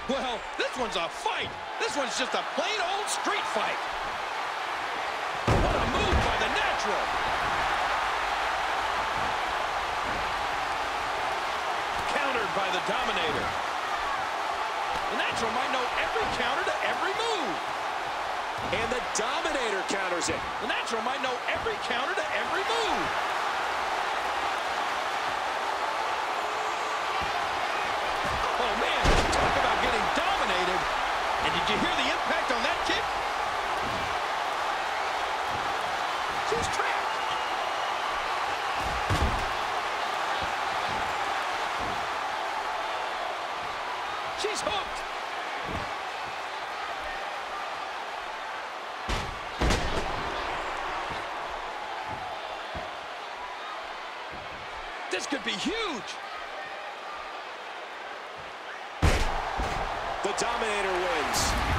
Well, this one's a fight. This one's just a plain old street fight. What a move by the Natural. Countered by the Dominator. The Natural might know every counter to every move. And the Dominator counters it. The Natural might know every counter to every move. Oh, man, talk about getting dominated. And did you hear the impact on that kick? She's trapped. She's hooked. This could be huge. The Dominator wins.